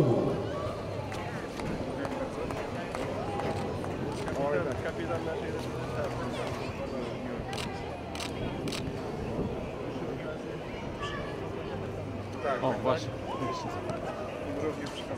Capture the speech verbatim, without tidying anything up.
Kapitan naszej reprezentacji. Tak, O, tak, właśnie. tak. Również